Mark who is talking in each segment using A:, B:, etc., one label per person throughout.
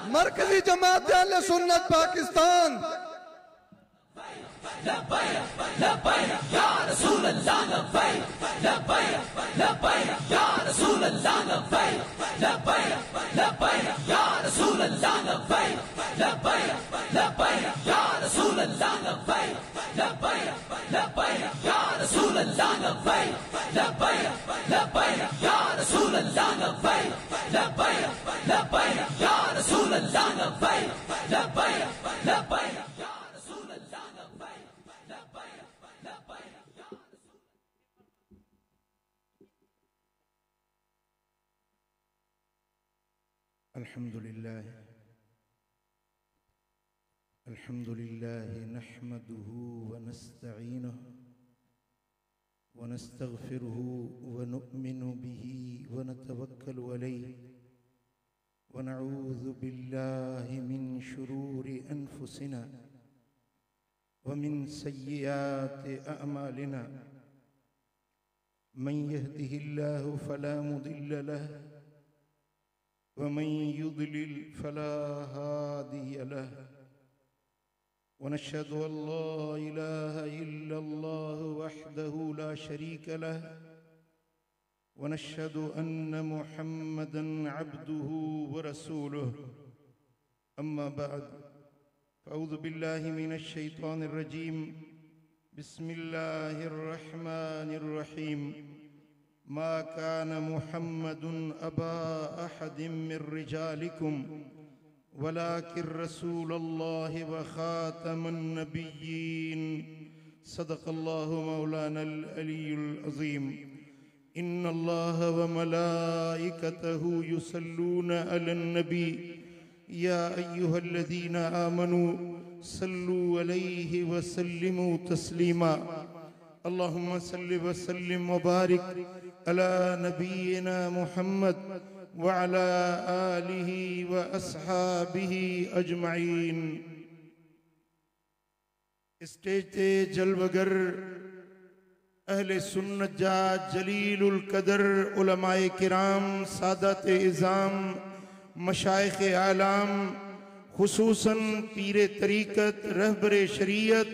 A: मरकजी जमात अहले सुन्नत पाकिस्तान।
B: लब्बैक लब्बैक या रसूल अल्लाह, लब्बैक लब्बैक लब्बैक या रसूल अल्लाह, लब्बैक लब्बैक लब्बैक या रसूल अल्लाह, लब्बैक लब्बैक लब्बैक या रसूल अल्लाह, लब्बैक लब्बैक लब्बैक या रसूल अल्लाह, लब्बैक लब्बैक लब्बैक या रसूल अल्लाह, लब्बैक लब्बैक लब्बैक या रसूल अल्लाह, लब्बैक लब्बैक लब्बैक या रसूल अल्लाह, लब्बैक लब्बैक लब्बैक या रसूल।
C: अल्हम्दुलिल्लाह अल्हम्दुलिल्लाह नहमदुहु व नस्तईनुहु व नस्तगफिरुहु व नु'मिनु बिही व नतवक्कलु अलैहि व नऊज़ु बिल्लाहि मिन शुरूरि अनफुसिना व मिन सय्यिआति अअमालिना। मन यहदिहिल्लाहु फला मुदिल्ल लहु व मन युद्लिल फला हादिय लहु व नशहदु अन ला इलाहा इल्लल्लाहु वहदहु ला शरीका लहु व नशहदु अन्न मुहम्मदन अब्दुहु व रसूलुहु। अम्मा बअद, अऊज़ु बिल्लाहि मिनश शैतानिर रजीम। बिस्मिल्लाहिर रहमानिर रहीम। मा कान मुहम्मदुन अबा अहदिम मिर रिजालिकुम वलाकिन रसूलुल्लाहि व खातमुन नबिय्यीन। सदक़ल्लाहु मौलानल अलीयुल अज़ीम। इन्नल्लाह व मलाइकतहु युसल्लूना अलन नबी या अय्युहल्लज़ीना आमनू सल्लु अलैहि व सल्लिमू तस्लीमा। अल्लाहुम्मा सल्लि व सल्लिम व बारिक अला नबीना मुहम्मद व अला आलिहि व अस्हाबिहि अजमईन। स्टेज ते जलवगर अहले सुन्नत जा जलीलुल कदर उलमाए किराम, सादत इज़ाम, मशाइख आलाम, खुसूसन पीरे तरीक़त, रहबरे शरीयत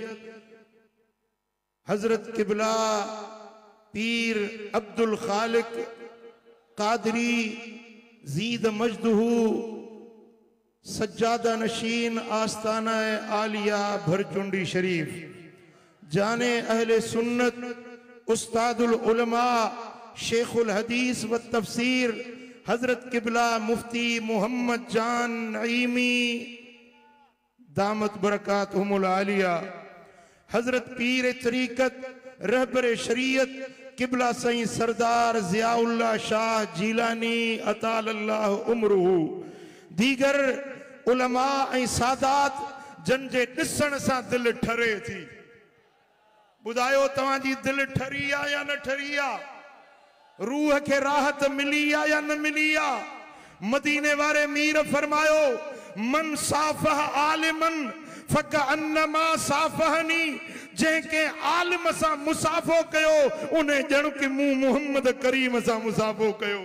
C: हजरत किबला पीर अब्दुल खालिक कादरी ज़ीद मजदहू सज्जादा नशीन आस्ताना आलिया भरचुंडी शरीफ, जाने अहले सुन्नत उस्तादुल उलमा शेखुल हदीस व तफसीर हजरत किबला मुफ्ती मोहम्मद जान नईमी दामत बरकातहुमुल आलिया, हजरत पीर तरीक़त रहबर शरीयत किबला सईं सरदार ज़ियाउल्लाह शाह जीलानी अतालल्लाहु उम्रुहु, दीगर उलमा ऐं सादात जन जे ॾिसण सां दिल ठरे थी। ॿुधायो तव्हांजी दिल ठरी आहे या न ठरी आहे? रूह के राहत मिली आ या न मिली आ? मदीने वारे मीर फरमायो, मन साफह आलिमन फकअन्नमा साफहनी, जंहिंखे आलिम सां मुसाफ़ो कयो उन्हें ॼण कि मूं मुहम्मद करीम सां मुसाफ़ो कयो।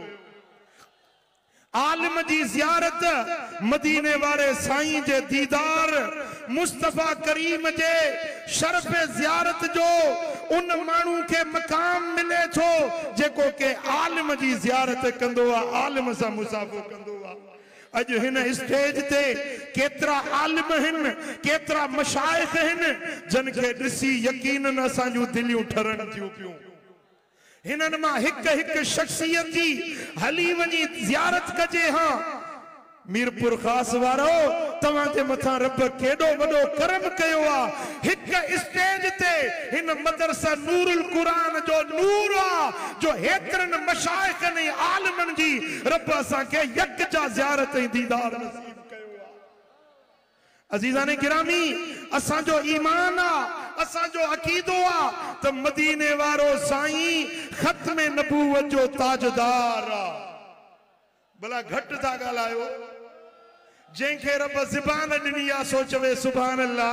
C: आलिम जी ज़ियारत, मदीने वारे साईं जे दीदार, मुस्तफ़ा करीम जे शरफ़ ज़ियारत जो उन मानू के मकाम मिले थो जेको के आलिम जी ज़ियारत कंदो आ, आलिम सां मुसाफ़ो कंदो आ। अज हिन स्टेज ते केतरा आलिम हिन, केतरा मशाइख हिन जन के ॾिसी यकीनन असां जूं दिलियूं ठरन थियूं पियूं। हिनन मां हिक हिक शख्सियत जी हली वञी ज़ियारत कजे। हां मीरपुर खास वारो तवां जे मथां रब केडो वडो करम कयो आ। हिक स्टेज ते हिन मदरसा नूरुल कुरान जो नूर आ जो हेतरन मशाइखन ऐं आलिमन जी रब असां के यकजा ज़ियारत ऐं दीदार नसीब कयो आ। अजीज़ाने गिरामी, असां जो ईमान आ, असां जो अकीदो आ त मदीने वारो साईं खत्म नबूवत जो ताजदार आ। भला घट था ॻाल्हायो, जंहिंखे रब ज़बान ॾिनी आ सो चवे सुभान अल्लाह।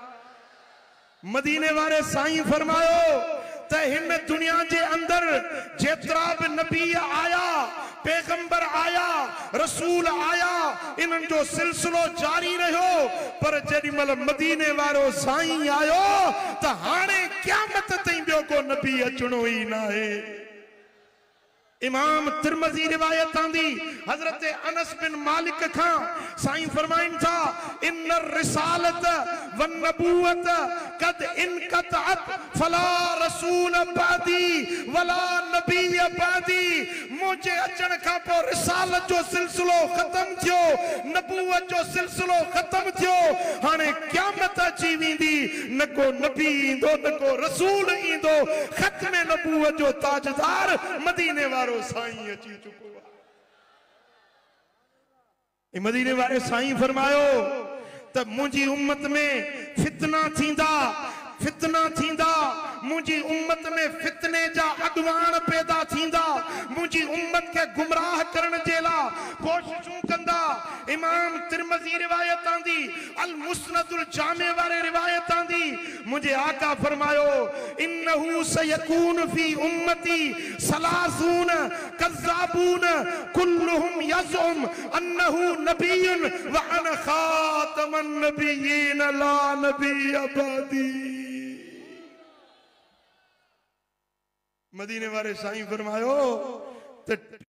C: मदीने वारे साईं फरमायो त हिन दुनिया जे अंदर जेतरा भी नबी आया, पैगंबर आया, रसूल आया, इन्हनि जो सिलसिलो जारी रहियो पर जेॾीमहिल मदीने वारो साईं आयो त हाणे क़यामत ताईं ॿियो को नबी अचणो ई न आहे। इमाम तिरमिज़ी रिवायत आंदी हजरत अनस बिन मालिक खां साईं फरमाइन था इन रिसालत व नबूवत कद इनकतअत फला रसूल बादी वला नबी बादी। मुझे अचण खां पोइ रिसालत जो सिलसिलो खत्म थियो, नबूवत जो सिलसिलो खत्म थियो। हाणे क़यामत अची वेंदी, न को नबी ईंदो न को रसूल ईंदो। ख़त्म नबूवत जो ताजदार मदीने वारो साईं अची चुको आहे। मदीने वारे साईं फरमायो त मुंहिंजी उम्मत में फितना थींदा, फितना थींदा। मुंहिंजी उम्मत में फितने जा अगवान पैदा थींदा, मुंहिंजी उम्मत के गुमराह करण जे लाइ कोशिशूं कंदा। इमाम तिरमिज़ी रिवायत आंदी अल मुस्नदुल जामे वारे रिवायत आंदी मुझे आका फरमायो इन्नहु सयकून फी उम्मती सलासून कज़्ज़ाबून कुल्लुहुम यज़ुम अन्नहु नबियुन व अना खातमुन नबिय्यीन ला नबिय्य बअदी। मदीने वाले साईं फरमायो त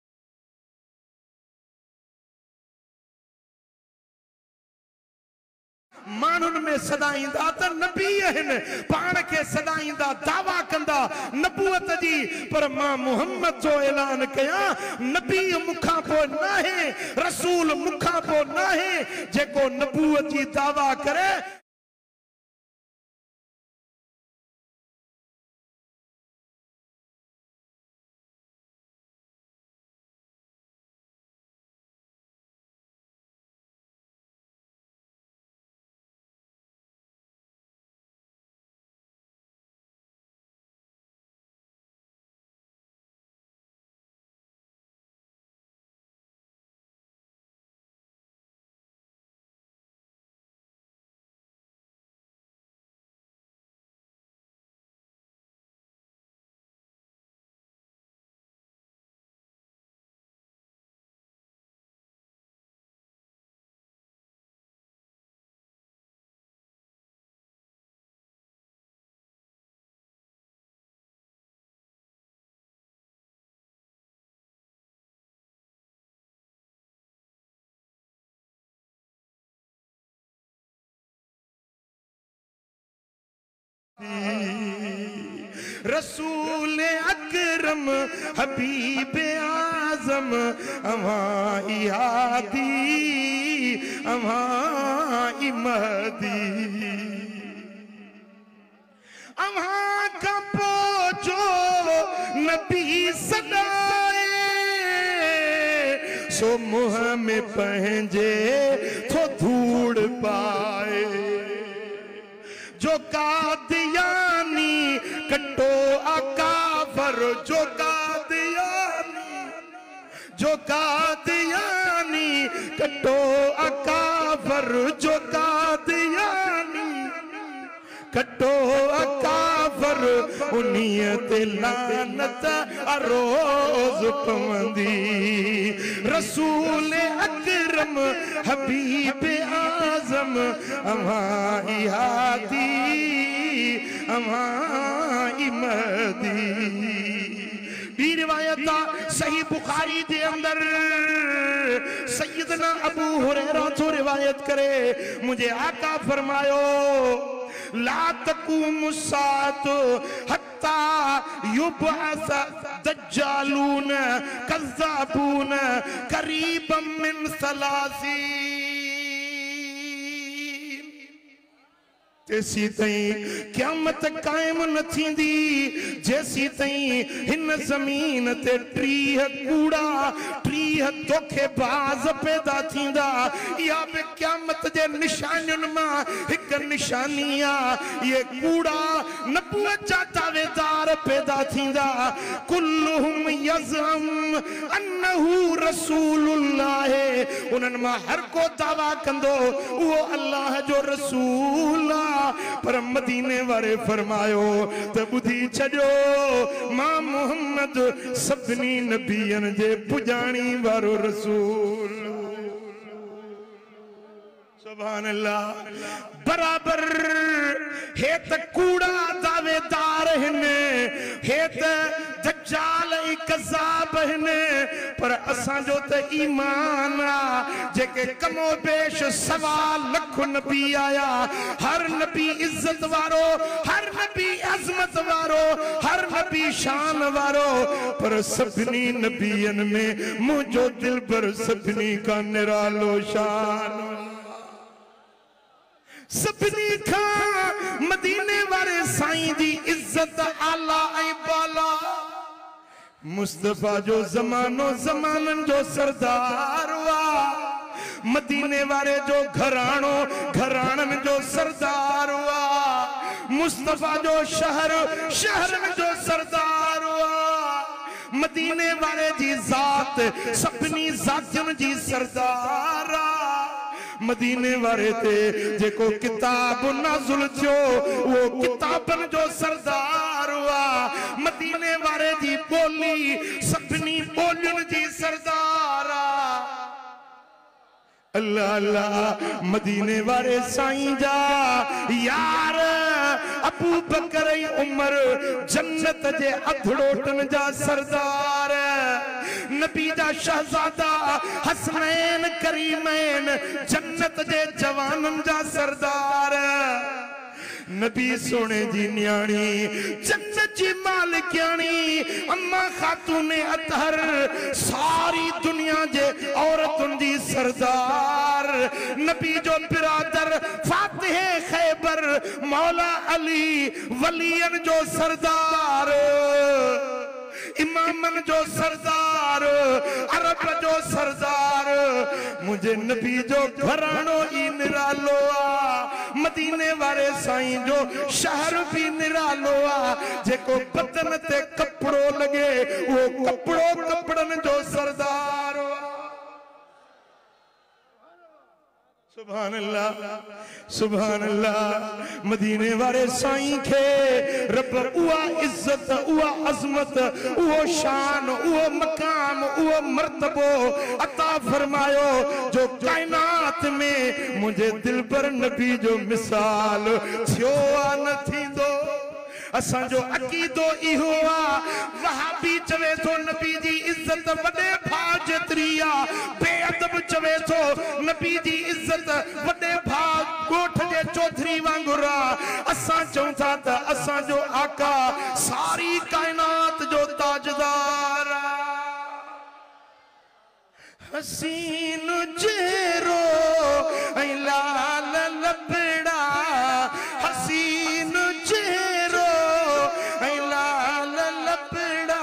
C: मानुन में सदाईंदा त नबी आहिनि, पाण खे सदाईंदा, दावा कंदा नबूवत जी, पर मां मुहम्मद जो ऐलान कयां नबी मुखां पोइ न आहे, रसूल मुखां पोइ न आहे। जेको नबूवत जी दावा करे रसूल अकरम हबीब आजम अमाई हादी अमाई महदी अमा का पोचो नबी सदाए सो मुँह में पंहिंजे थो धूड़ पाए। जो कादियानी कटो अकाफर, जो कादियानी कटो अकाफर, जो कादियानी कटो अकाफर उन्हीअ ते लानत अरोज पवंदी। रसूल अकरम हबीब आजम अमाई हादी अमाई महदी। बी रिवायत सही बुखारी दे अंदर सैयदना अबू हुरैरा तो रिवायत करे मुझे आका फरमायो ला तक़ूमु साअतु हत्ता युबअस दज्जालून कज़्ज़ाबून करीबम मिन सलासीन। तेसी ताईं क़यामत कायम न थींदी जेसी ताईं हिन ज़मीन ते 30 कूड़ा 30 धोखेबाज़ पैदा थींदा। इहा बि क़यामत जे निशानियुनि मां हिकु निशानी आहे। ये कूड़ा नबूवत जा दावेदार पैदा थींदा। कुल्लुहुम यज़अम अन्नहु रसूलुल्लाह, उन्हनि मां हर को दावा कंदो उहो अल्लाह जो रसूल आहे। पर मदीने वारे फरमायो त बुधी छॾियो मां मुहम्मद सभिनी नबियनि जे पुॼाणी वारो रसूल। सुभान अल्लाह बराबर है त कूड़ा दावेदार हिने है त दज्जाल कज़ाब हिने पर असां जो त ईमान आ जेके कमो बेश सवा लख नबी आया हर नबी इज्जत वारो हर नबी अजमत वारो हर नबी शान वारो पर सभनी नबियन में मुझो दिल पर सभनी का निरालो शान सभनी खा मदीने वाले साईं दी इज्जत आला ऐं बाला मुस्तफा जो जमानो जमानन जो सरदार वा मदीने वाले जो घरानो घरानन जो सरदार वा मुस्तफा जो शहर शहरन जो सरदार वा मदीने वाले जी जात सभनी जातियुन जी सरदार मदीने वाले ते जेको किताब नाज़ुल थियो वो किताबन जो सरदार हुआ मदीने वाले जी बोली सभनी बोलियुन जी सरदार अल्लाह अल्लाह मदीने वाले साईं जा यार अबू बकर उमर जन्नत जे अधड़ोटन जा सरदार नबी जा शहजादा हसनैन करीमैन जन्नत जे जवानन जा सरदार नबी सोने जी न्याणी जन्नत जी मालिकानी अम्मा खातूने अतहर सारी दुनिया जे औरतुन जी सरदार नबी जो बिरादर फातिह खैबर मौला अली वलियन जो सरदार इमामन जो सरदार अरब जो सरदार मुझे नबी जो घरानो ही निरालो आ मदीने वाले साईं जो शहर भी निरालो आ जेको बदन ते कपड़ो लगे वो कपड़ो कपड़न जो सरदार सुभान अल्लाह मदीने वाले साईं के रब उआ इज्जत उआ अजमत उओ शान उओ मकाम उओ मर्तबो अता फरमायो जो कायनात में मुझे दिल पर नबी जो मिसाल थियो न थींदो असांजो अकीदो इहो आ वहाबी चवे थो नबी जी इज्जत वडे भा जेतरी आ बेअदब चवे थो नबी जी इज्जत वडे भा गोठ जे चौधरी वांगुर आ असां चऊं था त असांजो आका सारी कायनात जो ताजदार हसीन चेहरो ऐं लाल लबड़ा हसीन चेहरो ऐं लाल लबड़ा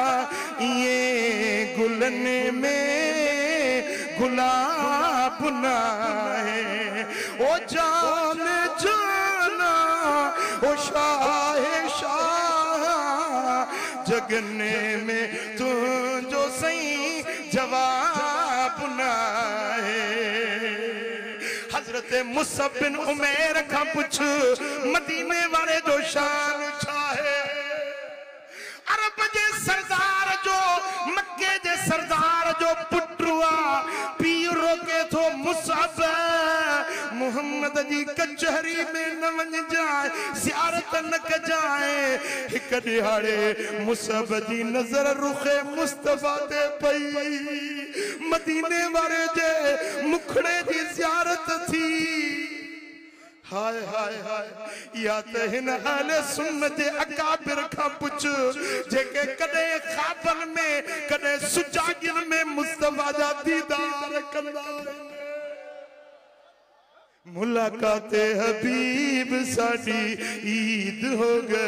C: ये गुलन में गुलाब ना है ओ जान जाना ओ शाह शाह जगने में तू जो सही जवाब ना है हजरत मुसअब बिन उमैर का पुछ मदीने वाले जो शान छा है अरब जे सरदार जो मक्के जे सरदार जो पुटरुआ पीर रोके थो मुसअब मोहम्मद जी कचहरी में न वञ जाए ज़ियारत न कजाए हिक दिहाड़े मुसअब जी नजर रुखे मुस्तफा ते पई मदीने वाले जे मुखड़े जी ज़ियारत थी हाय हाय हाय या त हिन अहले सुन्नत जे अकाबिर खां पुछ जेके कदे ख्वाबन में कदे सुजागिन में मुस्तफा जा दीदार कंदा मुलाकात हबीब साडी ईद हो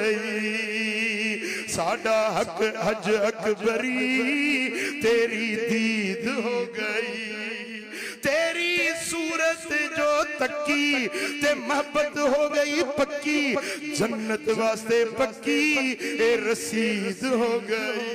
C: गई साडा हक हज अकबरी तेरी दीद हो गई तेरी सूरत जो तकी ते मोहब्बत हो गई पक्की जन्नत वास्ते पक्की ए रसीद हो गई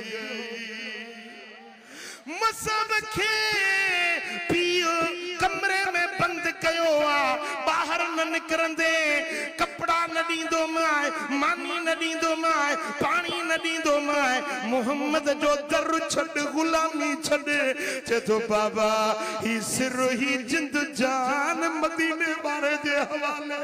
C: मसब खे पियो कमरे में बंद कयो आ बाहर न निकरंदे कपड़ा न दींदो मानी न ॾींदो मां पाणी न ॾींदो मां मोहम्मद जो दर छॾ गुलामी छॾ चए थो बाबा ही सिर ही जिंद जान मदीने वारे जे हवाले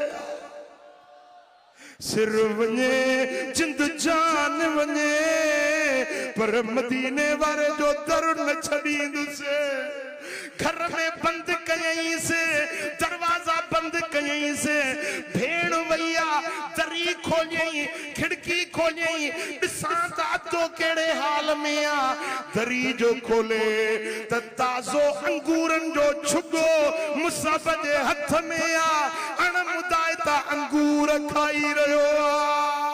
C: सिर वञे जिंद जान वञे पर मदीने वारे जो दर न छॾींदुसि घर में बंद कयईंसि दरवाजा बंद कयईंसि भेण वैया दरी खोलियई खिड़की खोलियई ॾिसां त अतो कहिड़े हाल में आ दरी जो खोले त ताज़ो अंगूरनि जो छुगो मुसाब जे हथ में आ अणमुदाइता अंगूर खाई रहियो आ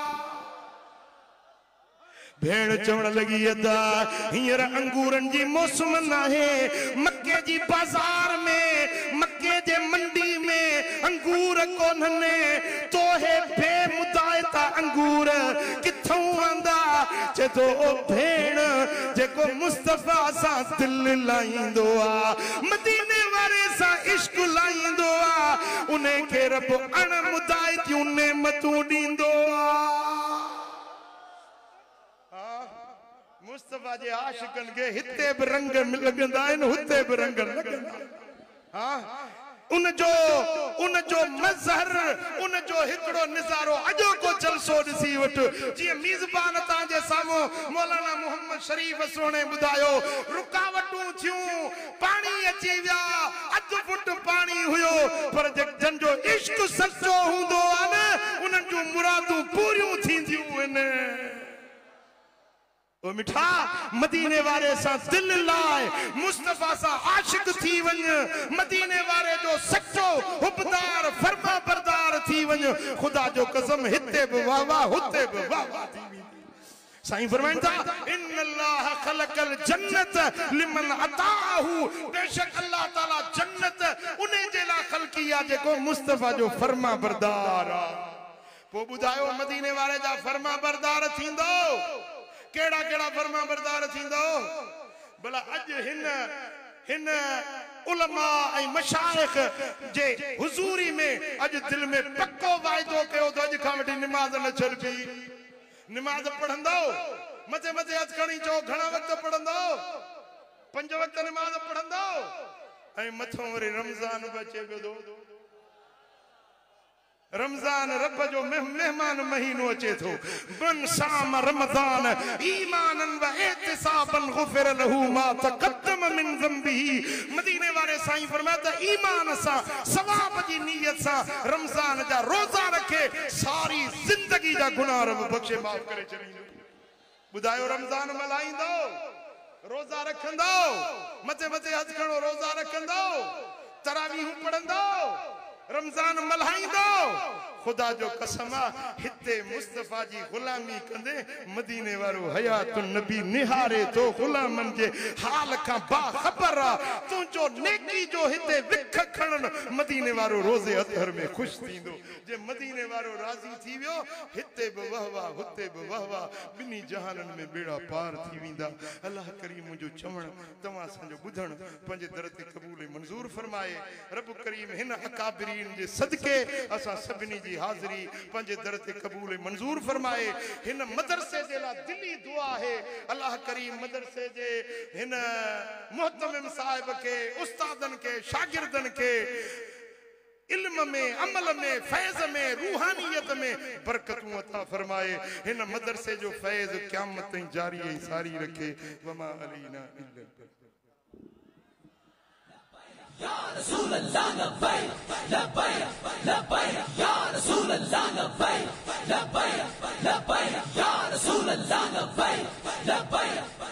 C: भेड़ चवण लगी अदा हींअर अंगूरन जी मौसम नाहे मक्के जी बाजार में मक्के जे मंडी में अंगूर कोन्हने तोहे बेमुदाइता अंगूर किथों आंदा चे तो ओ भेण जेको मुस्तफा सा दिल लाईंदो आ मदीने वारे सा इश्क लाईंदो आ उन्हें के रब अणमुदाइतियूं नेमतूं ॾींदो आ मुस्तफा जे आशिकन के हिते भी रंग लगंदा आहिनि हुते भी रंग लगंदा हां उन जो मज़हर उन जो हिकड़ो नज़ारो अजो को जलसो ॾिसी वठ जीअं मेज़बान तां जे साम्हूं मौलाना मोहम्मद शरीफ सोने ॿुधायो रुकावटूं थियूं पानी अची विया अधु फुट पानी हुयो पर जन जो इश्क सच्चो हूंदो आ न उन्हनि जूं मुरादूं पूरियूं थींदियूं आहिनि ओ मिठा मदीने वारे सा दिल लाए मुस्तफा सा आशिक थी वञ मदीने वारे जो सच्चो हुबदार फरमा बरदार थी वञ खुदा जो कसम हिते भी वाह वाह हुते भी वाह वाह थी वेंदी साईं फरमाइन था इन्नल्लाह खलकल जन्नत लिमन अताहु बेशक अल्लाह ताला जन्नत उन्हें जे ला खलकी आ जेको मुस्तफा जो फरमा बरदार आ पो बुधायो मदीने वारे जा फरमा बरदार थींदो केड़ा केड़ा फरमा बरदार थींदो भला अज हिन उलमा ऐं मशाइख जे हुजूरी में अज दिल में पक्को वायदो कयो तो अज खां वठी नमाज न छॾबी नमाज पढ़ंदो मथे मथे हथ खणी चओ घणा वक्त पढ़ंदो 5 वक्त नमाज पढ़ंदो ऐं मथों वरी रमज़ान बचे पियो रमजान रब जो मेहमान महीनो अचे थो बन साम रमजान ईमानन व एहतिसाबन गुफिर लहू मा तक़द्दम मिन ज़ंबिही मदीने वाले साईं फरमाता ईमान सा सवाब जी नियत सा रमजान जा रोजा रखे सारी जिंदगी जा गुनाह रब बख्शे माफ करे चलींदो बुधायो रमजान मल्हाईंदो रोजा रखंदो मथे मथे हथ खणो रोजा रखंदो तरावीह पढ़ंदो रमजान मल्हाईंदो खुदा जो कसम हिते मुस्तफा जी गुलामी कंदे मदीने वारो हयात नबी निहारे तो गुलामन जे हाल का बाखबर तुझो नेकी जो हिते विख खणन मदीने वारो रोजे अतहर में खुश थींदो जे मदीने वारो राजी थी वियो हिते भी वहवा हुते भी वहवा बिनी जहानन में बेड़ा पार थी विंदा अल्लाह करीम जो चवण तवा संजो बुधण पंजे दर ते कबूल मंजूर फरमाए रब करीम हिन अकाबरीन जे सदके असा सबनी जी हाजिरी पंजे दर ते कबूल मंजूर फरमाए हिन मदरसे जे ला दिली दुआ है अल्लाह करीम मदरसे जे हिन मुहतमिम साहिब के उस्तादन के शागिर्दन के इल्म में अमल में फैज में रूहानियत में बरकतूं अता फरमाए हिन मदरसे जो फैज क़यामत ताईं जारी ऐं सारी रखे वमा अलैना इल्ला
B: या रसूल अल्लाह लब्बैक लब्बैक लब्बैक या रसूल अल्लाह लब्बैक लब्बैक लब्बैक या रसूल अल्लाह लब्बैक लब्बैक